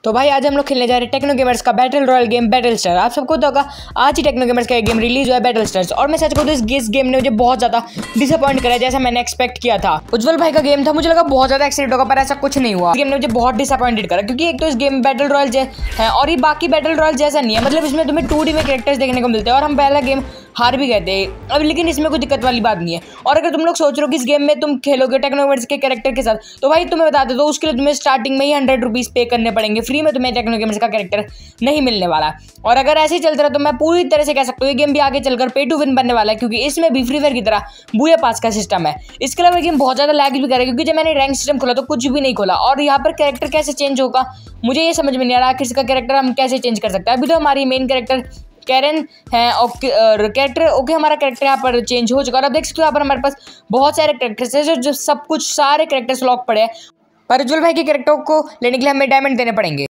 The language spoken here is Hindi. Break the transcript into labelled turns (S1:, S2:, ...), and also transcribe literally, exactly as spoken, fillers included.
S1: तो भाई आज हम लोग खेलने जा रहे हैं टेक्नो गेमर्स का battle royale game battle star. आप सबको तो होगा आज ही टेक्नो गेमर्स का एक गेम रिलीज हुआ है बैटल स्टार्स, और मैं सच कहूं तो इस गेम ने मुझे बहुत ज्यादा डिसअपॉइंट करा जैसा मैंने एक्सपेक्ट किया था। उज्जवल भाई का गेम था, मुझे लगा बहुत ज्यादा एक्साइटेड होगा, पर ऐसा कुछ नहीं हुआ। इस गेम ने मुझे बहुत डिसअपॉइंटेड करा क्योंकि एक तो इस गेम बैटल रॉयल है और ये बाकी बैटल रॉयल जैसा नहीं है। मतलब इसमें तुम्हें टू डी में कैरेक्टर्स देखने को मिलते हैं और हम पहला गेम हार भी गए थे अब, लेकिन इसमें कोई दिक्कत वाली बात नहीं है। और अगर तुम लोग सोच रहे हो कि इस गेम में तुम खेलोगे टेक्नो गेमर्स के कैरेक्टर के साथ, तो भाई तुम्हें बता दो तो उसके लिए तुम्हें स्टार्टिंग में ही हंड्रेड रुपीज पे करने पड़ेंगे। फ्री में तुम्हें टेक्नो गेमर्स का कैरेक्टर नहीं मिलने वाला। और अगर ऐसे ही चलता रहा तो मैं पूरी तरह से कह सकता हूँ ये गेम भी आगे चलकर पे टू विन बनने वाला है, क्योंकि इसमें भी फ्री फायर की तरह बूया पास का सिस्टम है। इसके अलावा गेम बहुत ज़्यादा लैग भी करेगा क्योंकि जब मैंने रैंक सिस्टम खोला तो कुछ भी नहीं खोला। और यहाँ पर कैरेक्टर कैसे चेंज होगा मुझे ये समझ में नहीं आ रहा, आखिर इसका कैरेक्टर हम कैसे चेंज कर सकते हैं। अभी तो हमारी मेन कैरेक्टर कैरन है और कैरेक्टर ओके हमारा कैरेक्टर यहाँ पर चेंज हो चुका है। अब देख सकते हो यहाँ पर हमारे पास बहुत सारे कैरेक्टर्स हैं जो, जो सब कुछ सारे कैरेक्टर्स लॉक पड़े हैं, पर उज्जवल भाई के कैरेक्टर को लेने के लिए हमें डायमंड देने पड़ेंगे।